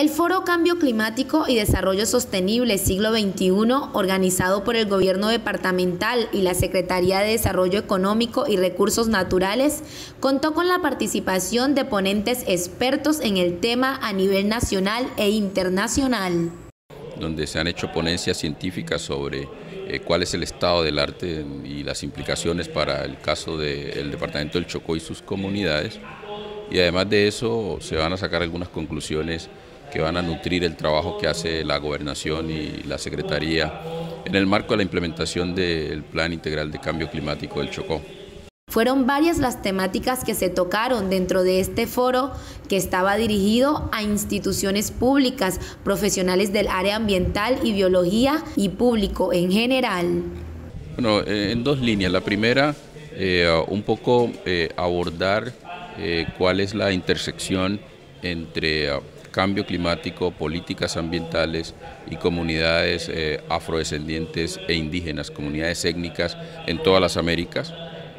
El Foro Cambio Climático y Desarrollo Sostenible Siglo XXI, organizado por el Gobierno Departamental y la Secretaría de Desarrollo Económico y Recursos Naturales, contó con la participación de ponentes expertos en el tema a nivel nacional e internacional. Donde se han hecho ponencias científicas sobre cuál es el estado del arte y las implicaciones para el caso del departamento del Chocó y sus comunidades. Y además de eso se van a sacar algunas conclusiones que van a nutrir el trabajo que hace la Gobernación y la Secretaría en el marco de la implementación del Plan Integral de Cambio Climático del Chocó. Fueron varias las temáticas que se tocaron dentro de este foro, que estaba dirigido a instituciones públicas, profesionales del área ambiental y biología y público en general. Bueno, en dos líneas. La primera, un poco abordar cuál es la intersección entre cambio climático, políticas ambientales y comunidades afrodescendientes e indígenas, comunidades étnicas en todas las Américas.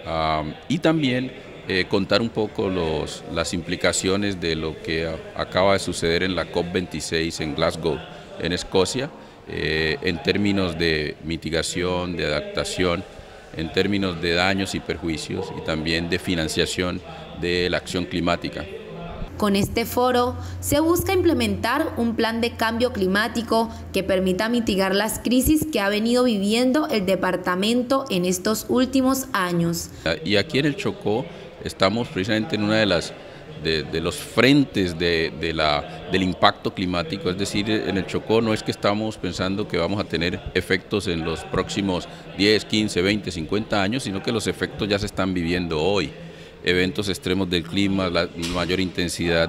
Y también contar un poco las implicaciones de lo que acaba de suceder en la COP26 en Glasgow, en Escocia, en términos de mitigación, de adaptación, en términos de daños y perjuicios y también de financiación de la acción climática. Con este foro se busca implementar un plan de cambio climático que permita mitigar las crisis que ha venido viviendo el departamento en estos últimos años. Y aquí en el Chocó estamos precisamente en una de los frentes del impacto climático, es decir, en el Chocó no es que estamos pensando que vamos a tener efectos en los próximos 10, 15, 20, 50 años, sino que los efectos ya se están viviendo hoy. Eventos extremos del clima, la mayor intensidad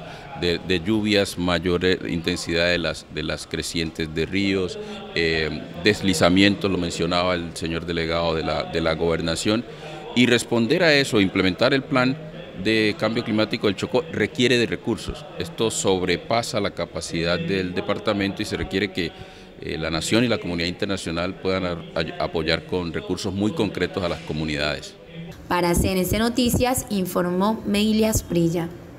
de lluvias, mayor intensidad de las crecientes de ríos, deslizamientos, lo mencionaba el señor delegado de la Gobernación, y responder a eso, implementar el plan de cambio climático del Chocó requiere de recursos. Esto sobrepasa la capacidad del departamento y se requiere que la nación y la comunidad internacional puedan apoyar con recursos muy concretos a las comunidades. Para CNC Noticias informó Meilia Asprilla.